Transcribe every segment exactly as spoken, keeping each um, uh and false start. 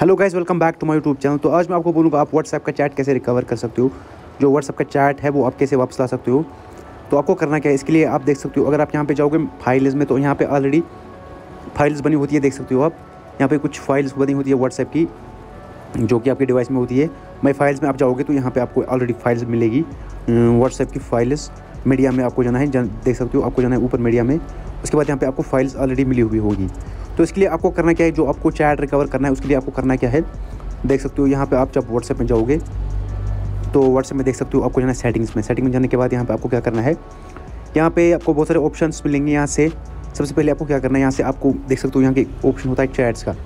Hello guys, welcome back to my YouTube channel. तो आज मैं आपको बोलूँगा आप व्हाट्सएप का चैट कैसे रिकवर कर सकते हो। जो व्हाट्सएप का चैट है वो आप कैसे वापस ला सकते हो। तो आपको करना क्या है, इसके लिए आप देख सकते हो, अगर आप यहाँ पे जाओगे फाइल्स में तो यहाँ पे ऑलरेडी फाइल्स बनी होती है, देख सकते हो आप। यहाँ पे कुछ फाइल्स बनी होती है व्हाट्सएप की जो कि आपके डिवाइस में होती है। माई फाइल्स में आप जाओगे तो यहाँ पे आपको ऑलरेडी फाइल्स मिलेगी व्हाट्सएप की फाइल्स। मीडिया में आपको जाना है, देख सकते हो, आपको जाना है ऊपर मीडिया में। उसके बाद यहाँ पे आपको फाइल्स ऑलरेडी मिली हुई होगी। तो इसके लिए आपको करना क्या है, जो आपको चैट रिकवर करना है उसके लिए आपको करना क्या है, देख सकते हो यहाँ पे आप जब व्हाट्सएप में जाओगे तो व्हाट्सएप में देख सकते हो आपको जाना है सेटिंग्स में। सेटिंग में जाने के बाद यहाँ पे आपको क्या करना है, यहाँ पे आपको बहुत सारे ऑप्शंस मिलेंगे। यहाँ से सबसे पहले आपको क्या करना है, यहाँ से आपको देख सकते हो यहाँ के ऑप्शन होता है चैट्स का,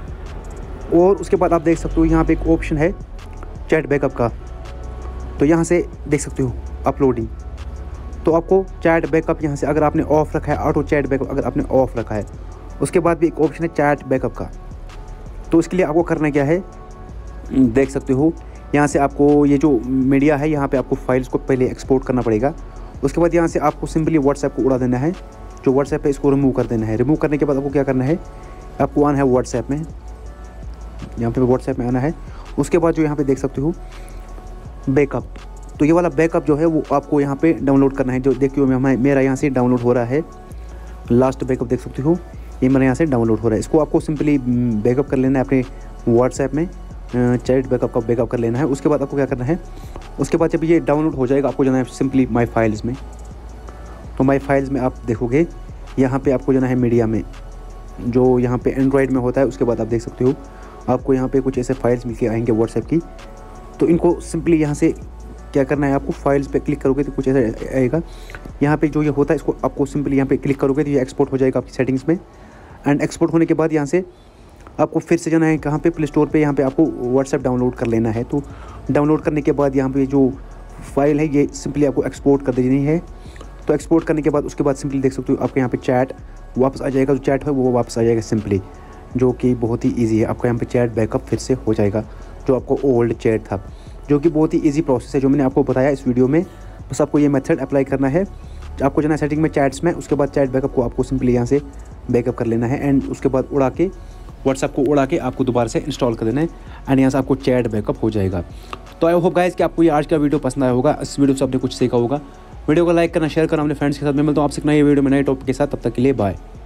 और उसके बाद आप देख सकते हो यहाँ पे एक ऑप्शन है चैट बैकअप का। तो यहाँ से देख सकते हो अपलोडिंग, तो आपको चैट बैकअप यहाँ से अगर आपने ऑफ रखा है, ऑटो चैट बैकअप अगर आपने ऑफ रखा है, उसके बाद भी एक ऑप्शन है चैट बैकअप का। तो इसके लिए आपको करना क्या है, देख सकते हो यहाँ से आपको ये जो मीडिया है यहाँ पे आपको फाइल्स को पहले एक्सपोर्ट करना पड़ेगा। उसके बाद यहाँ से आपको सिंपली व्हाट्सएप को उड़ा देना है, जो व्हाट्सएप है इसको रिमूव कर देना है। रिमूव करने के बाद आपको क्या करना है, आपको आना है व्हाट्सएप में, यहाँ पे व्हाट्सएप में आना है। उसके बाद जो यहाँ पे देख सकते हो बैकअप, तो ये वाला बैकअप जो है वो आपको यहाँ पे डाउनलोड करना है। जो देखिए मैं मेरा यहाँ से डाउनलोड हो रहा है, लास्ट बैकअप देख सकते हो, ये मेरे यहाँ से डाउनलोड हो रहा है। इसको आपको सिंपली बैकअप कर लेना है अपने व्हाट्सएप में, चैट बैकअप का बैकअप कर लेना है। उसके बाद आपको क्या करना है, उसके बाद जब ये डाउनलोड हो जाएगा आपको जाना है सिंपली माई फाइल्स में। तो माई फाइल्स में आप देखोगे यहाँ पे आपको जाना है मीडिया में, जो यहाँ पे एंड्रॉयड में होता है। उसके बाद आप देख सकते हो आपको यहाँ पे कुछ ऐसे फाइल्स मिल के आएंगे व्हाट्सएप की। तो इनको सिंपली यहाँ से क्या करना है, आपको फाइल्स पे क्लिक करोगे तो कुछ ऐसा आएगा। यहाँ पे जो ये होता है इसको आपको सिंपली यहाँ पे क्लिक करोगे तो ये एक्सपोर्ट हो जाएगा आपकी सेटिंग्स में। एंड एक्सपोर्ट होने के बाद यहाँ से आपको फिर से जाना है कहाँ पे, प्ले स्टोर पे। यहाँ पे आपको व्हाट्सएप डाउनलोड कर लेना है। तो डाउनलोड करने के बाद यहाँ पे जो फाइल है ये सिंपली आपको एक्सपोर्ट कर देनी है। तो एक्सपोर्ट करने के बाद उसके बाद सिंपली देख सकते हो आपके यहाँ पे चैट वापस आ जाएगा। जो चैट है वो वापस आ जाएगा सिंपली, जो कि बहुत ही ईजी है। आपका यहाँ पे चैट बैकअप फिर से हो जाएगा, जो आपको ओल्ड चैट था, जो कि बहुत ही इजी प्रोसेस है जो मैंने आपको बताया इस वीडियो में। बस आपको ये मेथड अप्लाई करना है। आपको जाना है सेटिंग में चैट्स में, उसके बाद चैट बैकअप को आपको सिंपली यहाँ से बैकअप कर लेना है। एंड उसके बाद उड़ा के व्हाट्सएप को उड़ा के आपको दोबारा से इंस्टॉल कर देना है। एंड यहाँ से आपको चैट बैकअप हो जाएगा। तो आई होप गाइस कि आपको ये आज का वीडियो पसंद आया होगा। इस वीडियो से आपने कुछ सीखा होगा। वीडियो को लाइक करना, शेयर करना अपने फ्रेंड्स के साथ। मैं मिलता हूँ आपसे नई वीडियो में नए टॉपिक के साथ। तब तक के लिए बाय।